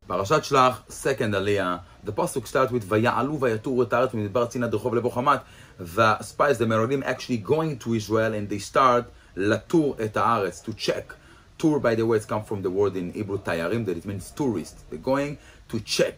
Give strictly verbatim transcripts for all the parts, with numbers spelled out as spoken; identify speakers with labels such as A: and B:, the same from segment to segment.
A: Parashat Shlach, second Aliyah, the pasuk starts with Vaya'alu vayaturu et haaretz midbar tzin ad rehov lebo Hamat. The spies, the Meraglim, actually going to Israel, and they start latur et haaretz, to check. Tur, by the way, it's come from the word in Hebrew tayarim, that it means tourist. They're going to check,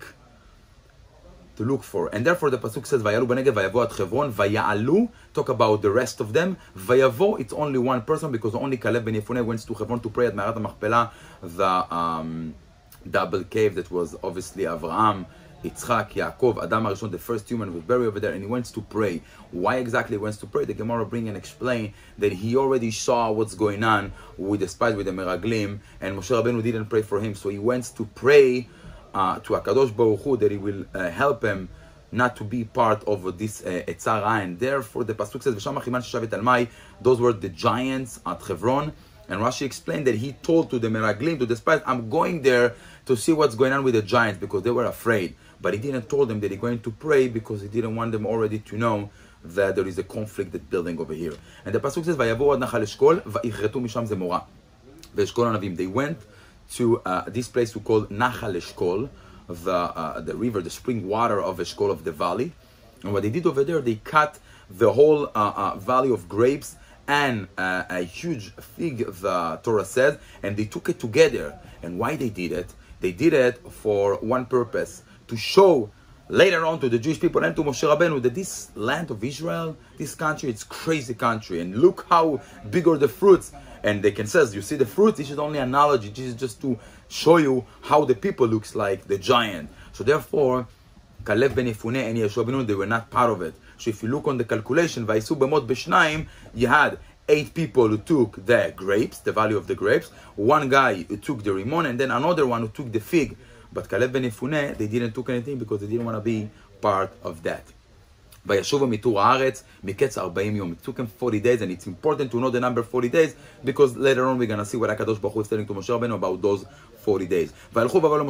A: to look for. And therefore the pasuk says Vayalu b'negev vayavo ad Chevron. Vaya'alu, talk about the rest of them. Vayavo, it's only one person, because only Caleb ben Yefuneh went to Hebron to pray at Me'arat HaMachpelah, the um, double cave that was obviously Avraham, Yitzchak, Yaakov, Adam HaRishon, the first human, was buried over there, and he wants to pray. Why exactly he wants to pray? The Gemara bring and explain that he already saw what's going on with the spies, with the Meraglim, and Moshe Rabbeinu didn't pray for him, so he wants to pray uh, to HaKadosh Baruch Hu that he will uh, help him not to be part of this Etzar uh, and therefore the pasuk says V'sham achiman sheshavet al mai. Those were the giants at Hebron. And Rashi explained that he told to the Meraglim, to the spies, I'm going there to see what's going on with the giants, because they were afraid. But he didn't tell them that he's going to pray, because he didn't want them already to know that there is a conflict that's building over here. And the pasuk says, "Vayavo ad nachal eshkol, vayichretu misham zemora." Ve'eshkol anavim. They went to uh, this place we call Nachal Eshkol, the uh, the river, the spring water of Eshkol, of the valley. And what they did over there, they cut the whole uh, uh, valley of grapes and uh, a huge fig, the Torah says, and they took it together. And why they did it? They did it for one purpose, to show later on to the Jewish people and to Moshe Rabbeinu that this land of Israel, this country, it's crazy country, and look how big are the fruits. And they can say, you see the fruits, this is only analogy, this is just to show you how the people looks like, the giant. So therefore, Caleb ben Yefuneh and Yeshua ben Nun, they were not part of it. So if you look on the calculation, Vayisu b'mot b'shnaim, you had eight people who took the grapes, the value of the grapes, one guy who took the rimon, and then another one who took the fig. But Caleb ben Yefuneh, they didn't took anything because they didn't want to be part of that. Vayashuva mitur haaretz miketz arbaim yom. It took him forty days, and it's important to know the number forty days, because later on we're going to see what HaKadosh Baruch Hu is telling to Moshe Rabbeinu about those forty days. They're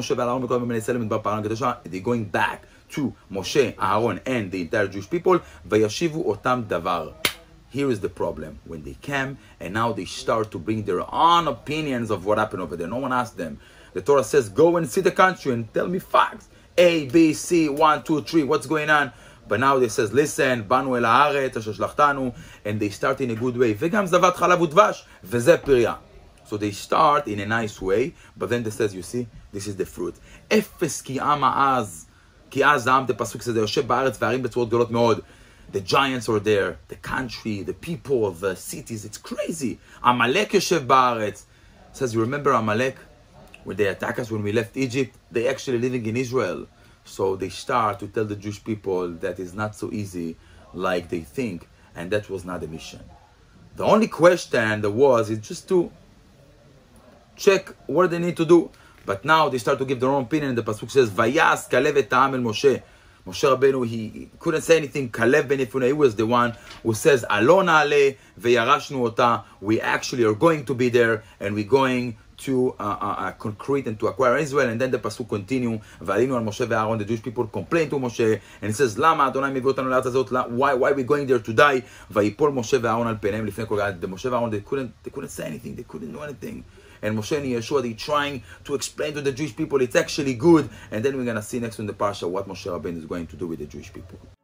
A: going back to Moshe, Aaron, and the entire Jewish people. Vayashivu otam davar. Here is the problem. When they came, and now they start to bring their own opinions of what happened over there. No one asked them. The Torah says, go and see the country and tell me facts. A, B, C, one, two, three, what's going on? But now they says, listen, banu el haaretz asher shlachtanu, and they start in a good way. Vegam zavat chalav udvash, veze pirya. So they start in a nice way, but then they says, you see, this is the fruit. Efes ki am ha'az, ki az ha'am, the pasuk says, yoshev ba'aretz v'arim b'tzorot gedolot meod. The giants are there, the country, the people, the cities, it's crazy. Amalek yoshev ba'aretz. It says, you remember Amalek? When they attack us when we left Egypt, they actually living in Israel. So they start to tell the Jewish people that it's not so easy like they think, and that was not the mission. The only question there was is just to check what they need to do. But now they start to give their own opinion, and the pasuk says, "Vayas Kalev et ha'am el Moshe." Moshe Rabbeinu, he couldn't say anything. Caleb ben Yefuneh, he was the one who says, "Alon ale veyarashnu ota." We actually are going to be there, and we're going to uh, uh, uh, concrete and to acquire Israel. And then the pasuk continue, V'alinu al Moshe ve'Aaron. The Jewish people complain to Moshe, and it says, Lama Adonai mevi otanu la'aretz hazot? Why why are we going there to die? Vayipol Moshe ve'Aaron al peineim lifnei kol ha'ad. The Moshe ve'Aaron, they couldn't they couldn't say anything. They couldn't do anything. And Moshe and Yeshua, they trying to explain to the Jewish people it's actually good. And then we're gonna see next in the parsha what Moshe Rabbeinu is going to do with the Jewish people.